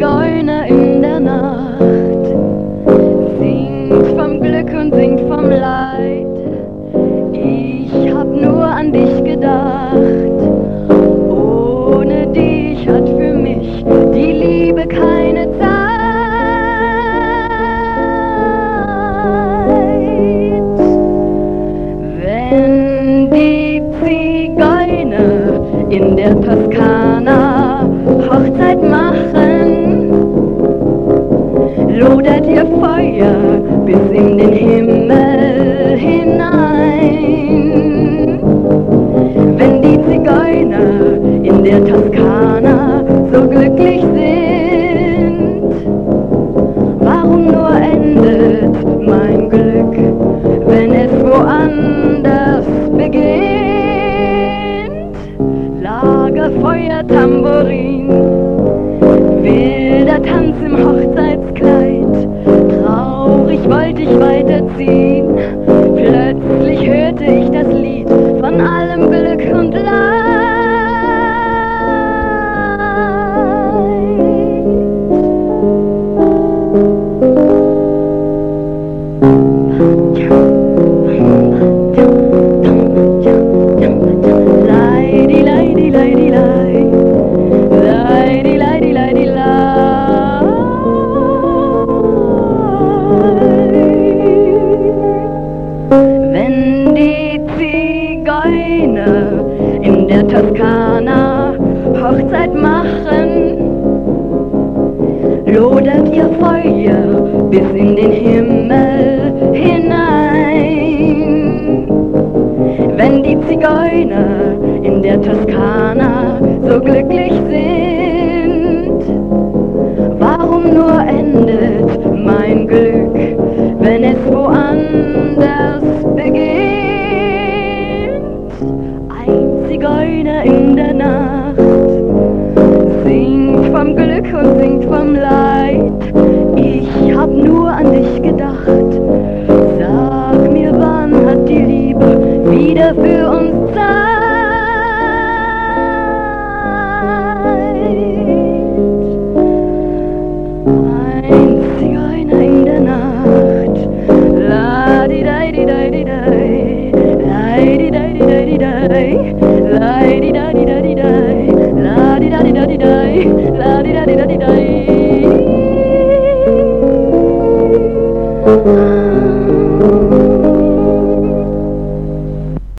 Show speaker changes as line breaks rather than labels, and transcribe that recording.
Zigeuner in der Nacht, singt vom Glück und singt vom Leid. Ich hab nur an dich gedacht, ohne dich hat für mich die Liebe keine Zeit. Wenn die Zigeuner in der Toskana Hochzeit machen, lodert ihr Feuer bis in den Himmel hinein. Wenn die Zigeuner in der Toskana so glücklich sind, warum nur endet mein Glück, wenn es woanders beginnt? Lagerfeuer, Tambourin, wilder Tanz im Hochzeitskleid, traurig wollte ich weiterziehen, plötzlich hörte ich das Lied von allem Glück und Leid. Wenn die Zigeuner in der Toskana Hochzeit machen, lodert ihr Feuer bis in den Himmel hinein. Wenn die Zigeuner in der Toskana so glücklich sind, warum nur endet mein Glück, wenn es woanders beginnt? Ein Zigeuner in der Nacht singt vom Glück und singt vom Leid. Ich hab nur an dich gedacht, sag mir, wann hat die Liebe wieder für uns Zeit? Ein Zigeuner in der Nacht, la di dai di dai di dai, la di dai di dai di dai, la di dai di dai di dai, la di dai di dai di dai, la di dai di dai di dai.